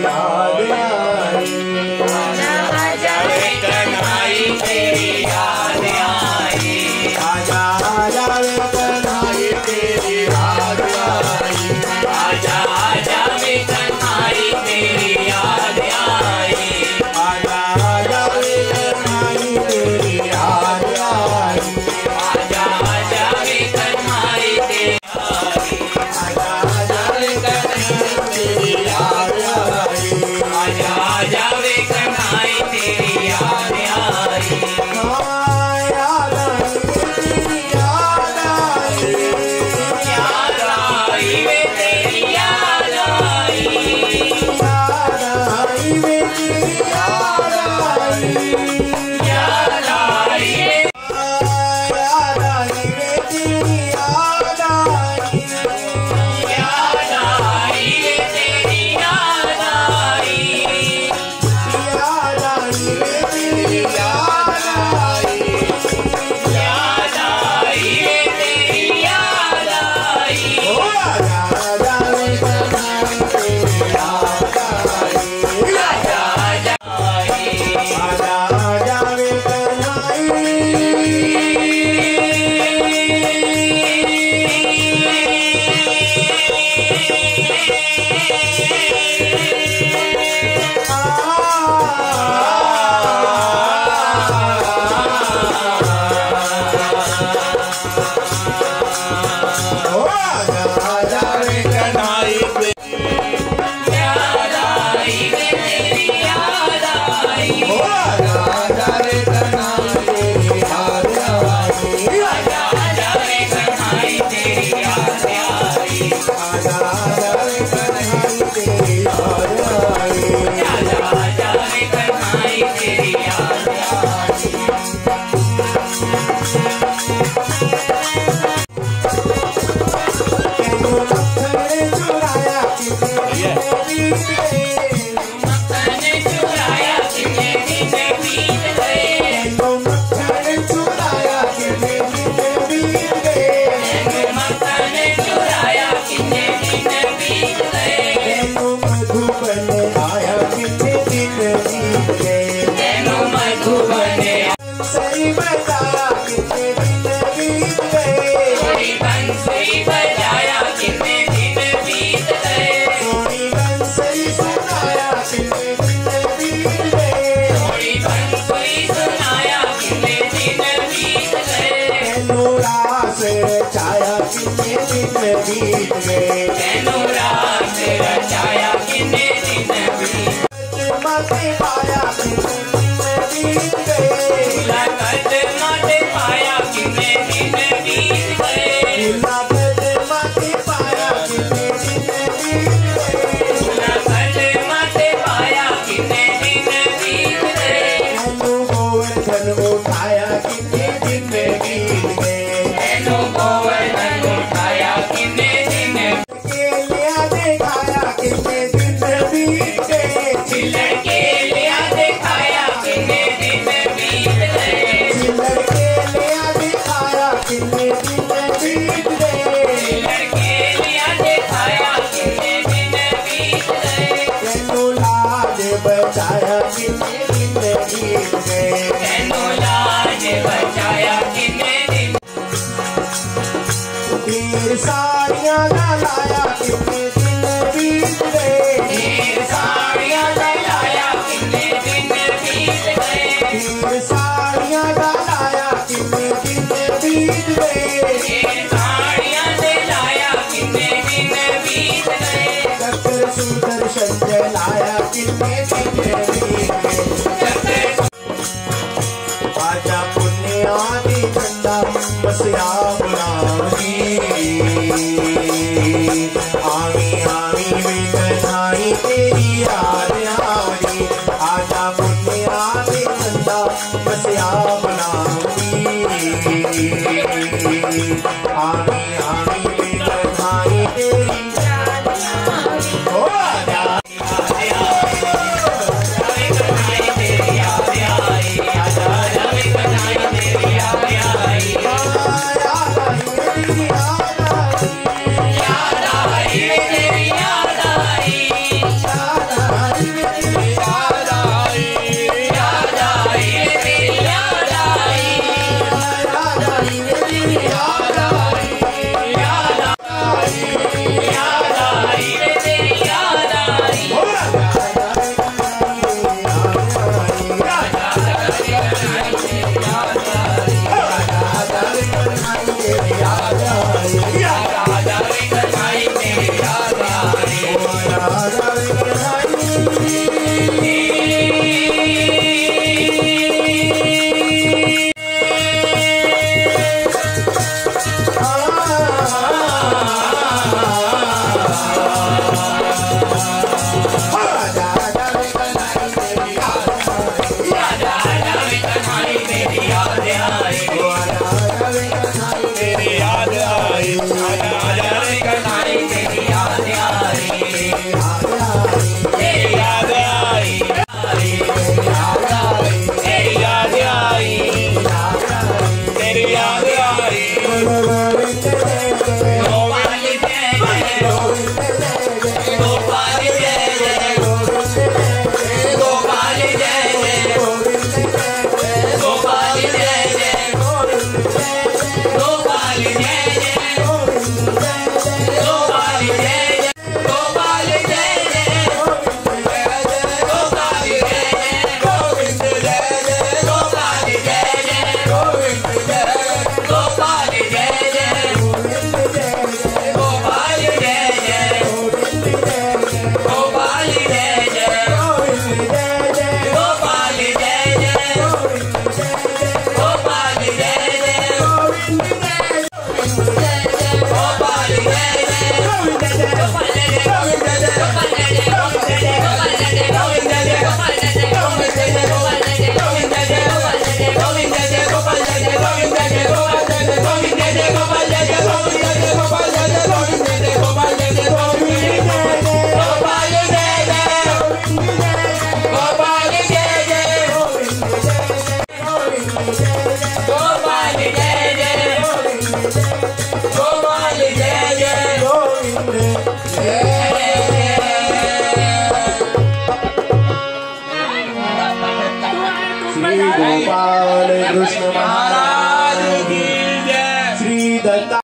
याद आई। आजा आजा वे कन्हई तेरी याद आई। आजा आजा वे कन्हई तेरी याद आई। आजा आजा वे कन्हई तेरी याद आई। आजा आजा वे कन्हई तेरी याद आई। आजा आजा वे कन्हई तेरी आजा आजा वे कन्हई तेरी याद आई। आजा आजा वे कन्हई तेरी याद आई। याद आई तेरी याद आई। याद आई वे तेरी याद आई। याद आई वे तेरी याद आई। याद आई वे याद आई वे तेरी याद आई। याद आई वे तेरी याद आई। याद आई वे तेरी याद आई। याद आई वे तेरी याद आई। ओ आजा आजा वे कन्हई तेरी याद आई। आजा आजा आई। आजा आजा वे कन्हई। ओ आजा आजा वे कन्हई याद आई वे तेरी याद आई। ओ आजा आजा वे कन्हई तेरी याद आई। आजा आजा वे कन्हई तेरी याद आई। आजा आजा वे कन्हई तेरी याद आई। आजा आजा वे कन्हई तेरी याद आई। कैनो मक्खन चुराया कितने दिन बीत गए। मक्खन चुराया कितने दिन बीत गए। कैनो मक्खन चुराया कितने दिन बीत गए। कैनो मक्खन चुराया कितने दिन बीत गए। कैनो मधुबन आया कितने दिन बीत गए। कैनो मधुबन बंसरी बजाया कितने दिन बीत गए। कोई बंसरी बजाया कितने दिन बीत गए। कोई बंसरी सुनाया कितने दिन बीत गए। कोई बंसरी सुनाया कितने दिन बीत गए। कैनो रास रचाया कितने दिन बीत गए। कैनो रास रचाया कितने दिन बीत गए। माते पाया कितने दिन बीत गए। मुलाकात माते पाया कितने दिन बीत गए। मुलाकात माते पाया कितने दिन बीत गए। मुलाकात माते पाया कितने दिन बीत गए। कैनो गोवर्धन उठाया कितने दिन बीत गए। कैनो गोवर्धन उठाया कितने दिन के लिया दिखाया कितने दिन बीत गए। चिल्लड़ के लिया दिखाया कितने दिन बीत गए। चिल्लड़ के लिया दिखाया कितने दिन बीत गए। चिल्लड़ के लिया दिखाया कितने दिन बीत गए। कैनो लाज बचाया कितने दिन बीत गए। कैनो लाज बचाया कितने दिन। ढेर साड़ियाँ लाया कितने दिन बीत गए। ढेर साड़ियाँ लाया कितने दिन बीत गए। ढेर साड़ियाँ लाया कितने दिन बीत गए। ढेर साड़ियाँ लाया कितने दिन बीत गए। चक्र सुदर्शन जलाया कितने दिन बीत